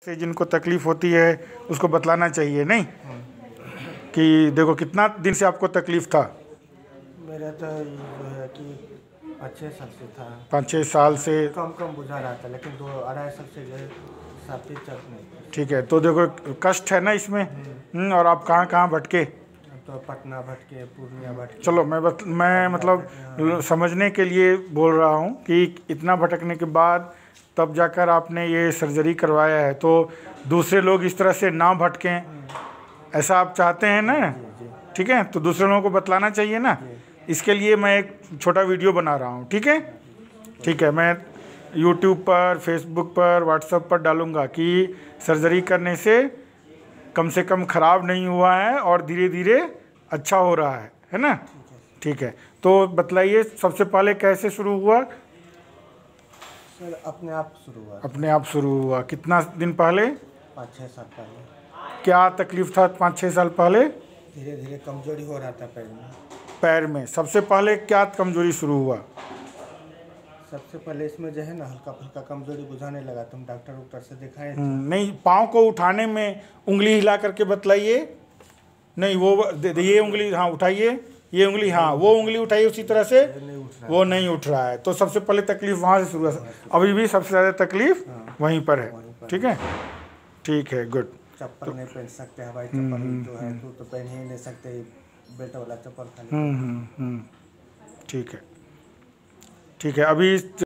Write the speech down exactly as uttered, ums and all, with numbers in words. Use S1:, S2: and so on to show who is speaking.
S1: से जिनको तकलीफ होती है उसको बतलाना चाहिए नहीं कि देखो कितना दिन से आपको तकलीफ था।
S2: मेरा तो जो है कि पाँच छः साल से था।
S1: पाँच छः साल से
S2: कम कम बुझा रहा था, लेकिन दो अढ़ाई साल से जो है साथी चल नहीं।
S1: ठीक है, तो देखो कष्ट है ना इसमें। हम्म, और आप कहाँ कहाँ भटके?
S2: तो पटना भटके, पूर्णिया भटके।
S1: चलो मैं बत, मैं मतलब समझने के लिए बोल रहा हूँ कि इतना भटकने के बाद तब जाकर आपने ये सर्जरी करवाया है, तो दूसरे लोग इस तरह से ना भटकें, ऐसा आप चाहते हैं ना? ठीक है, तो दूसरे लोगों को बतलाना चाहिए ना। इसके लिए मैं एक छोटा वीडियो बना रहा हूँ। ठीक है, ठीक है, मैं यूट्यूब पर, फेसबुक पर, व्हाट्सएप पर डालूँगा कि सर्जरी करने से कम से कम ख़राब नहीं हुआ है और धीरे धीरे अच्छा हो रहा है, है ना? ठीक है, तो बतलाइए सबसे पहले कैसे शुरू हुआ?
S2: सर अपने आप शुरू हुआ।
S1: अपने आप शुरू हुआ। कितना दिन पहले?
S2: पाँच छः साल पहले।
S1: क्या तकलीफ था पाँच छः साल पहले?
S2: धीरे धीरे कमजोरी हो रहा था पैर में।
S1: पैर में सबसे पहले क्या कमजोरी शुरू हुआ?
S2: सबसे पहले इसमें जो है ना हल्का फुल्का कमजोरी बुझाने लगा, तुम डॉक्टर वॉक्टर से दिखाए थे?
S1: नहीं, पाँव को उठाने में उंगली हिला करके बतलाइए। नहीं, वो दे, दे, ये उंगली हाँ उठाइए, ये उंगली हाँ, वो उंगली उठाइए उसी तरह से। वो नहीं उठ रहा है, तो सबसे पहले तकलीफ वहाँ से शुरू है। अभी भी सबसे ज़्यादा तकलीफ वहीं पर है। ठीक है, ठीक है, गुड।
S2: चप्पल नहीं पहन सकते, हवाई चप्पल जो है तो, तो पहन ही नहीं सकते, बेल्ट वाला चप्पल खाली।
S1: हम्म हम्म हम्म ठीक है, ठीक है। अभी